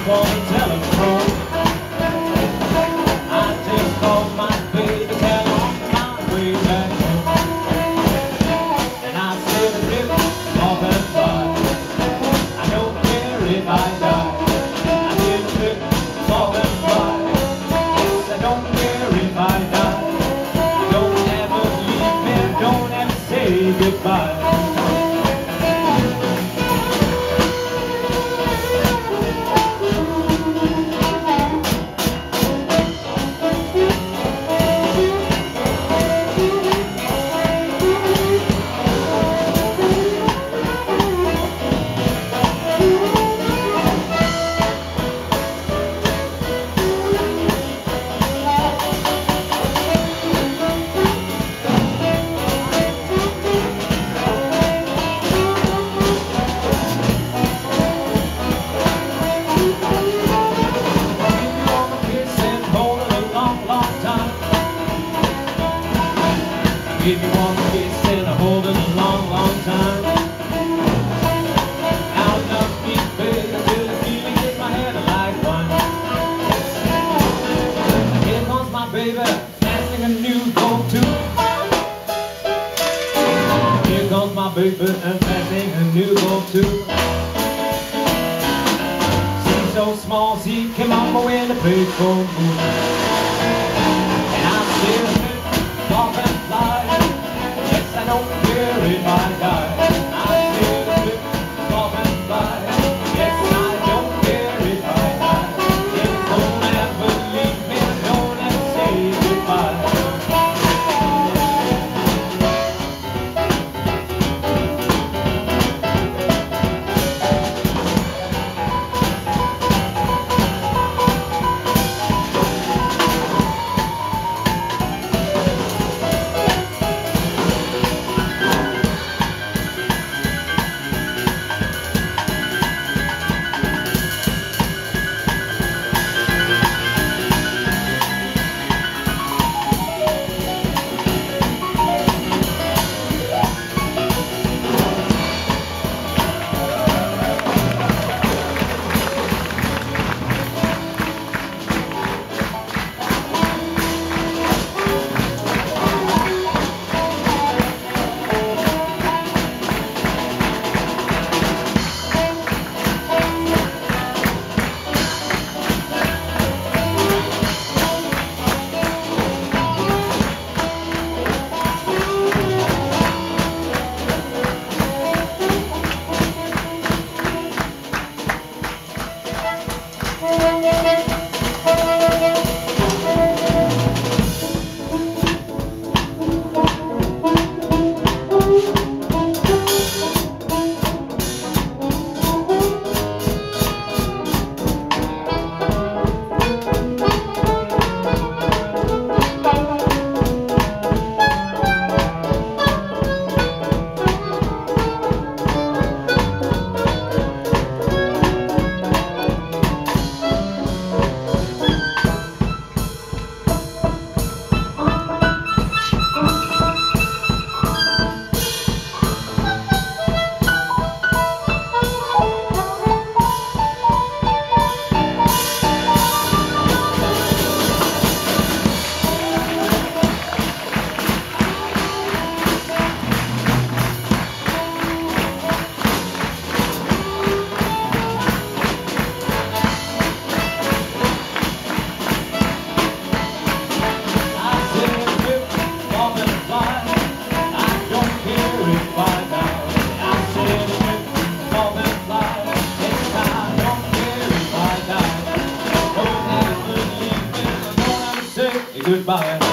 on the telephone. I just called my baby, tell her on my way back home. And I said the river's off and by. I don't care if I die. I said the river's off and by. Yes, I don't care if I die. Don't ever leave me, don't ever say goodbye. Give you one kiss and I hold it a long, long time. I'll love me, baby, till the feeling hits my head like wine. Here comes my baby, dancing a new go-to. Here comes my baby, and dancing a new go-to. She's so small, she came on my way to play for me. And I'm still off and fly. I don't care if I die. I feel the trip off and fly. Yes, I don't care if I die. Yes, don't ever leave me, don't ever say goodbye. Goodbye.